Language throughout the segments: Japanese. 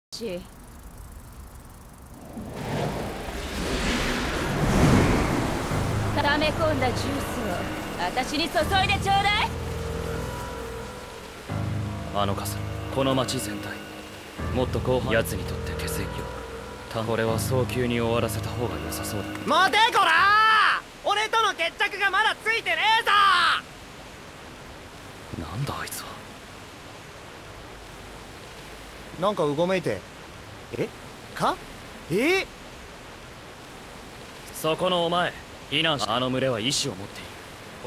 し。溜め込んだジュースを私に注いでちょうだい。 あの傘、この町全体もっと後半奴にとって血液をこれは早急に終わらせた方が良さそうだ。 待てこらー、俺との決着がまだついてねえぞ。 なんだあいつは。 なんかうごめいて。 そこのお前、避難し、あの群れは意志を持っている。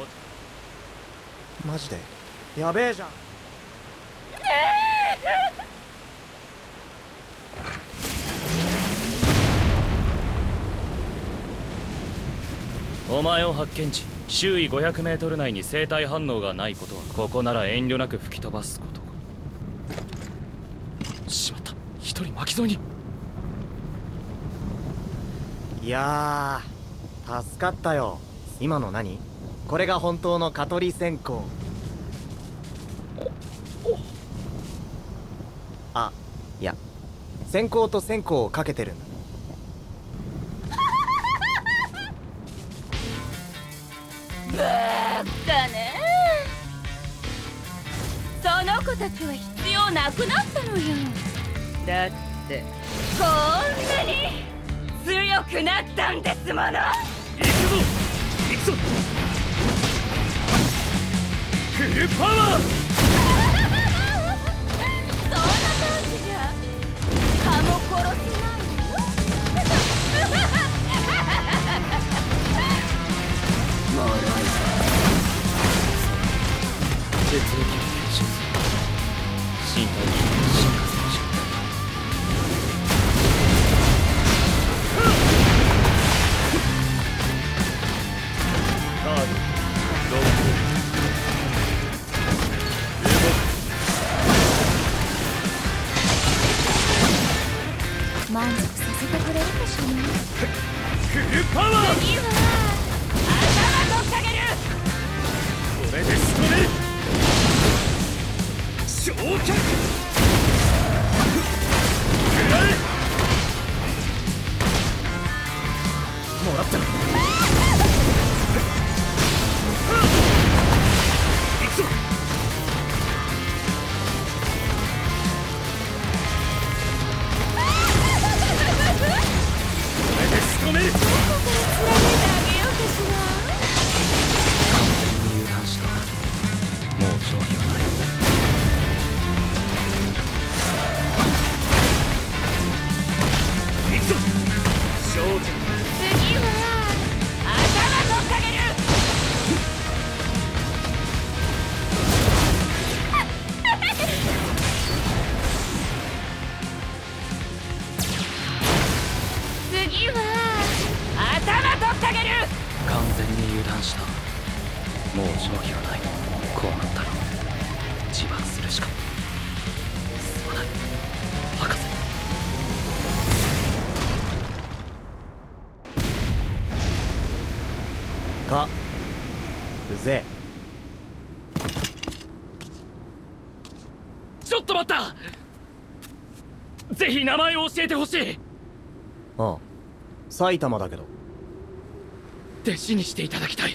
マジでやべえじゃん。 お前を発見時、周囲500メートル内に生体反応がないことは、ここなら遠慮なく吹き飛ばすこと。しまった、一人巻き添えに。 いやー助かったよ。今の何？これが本当の蚊取り線香。あ、いや線香と線香をかけてるんだ。 バカね。その子たちは必要なくなったのよ。だってこんなに強くなったんですもの。 行くぞ行くぞ、フルパワー。 そんな感じじゃ蚊も殺せないの。もろい。 血液を吸収する。身体に進化するし。カードロープ満足させてくれるかしら。 フルパワー。 次は頭とかげる。 これで仕留める。焼却。食らえ。もらったな。行くぞ。これで仕留める。 どこから貫いてあげようかしら。 完全に油断した。もう勝機はない。行くぞ。焼却。 次は頭とかげる。次は頭とかげる。 完全に油断した。もう勝機はない。こうなったら自爆するしか。すまない博士。 うぜちょっと待った。ぜひ名前を教えてほしい。 え。ああ、埼玉だけど。 弟子にしていただきたい。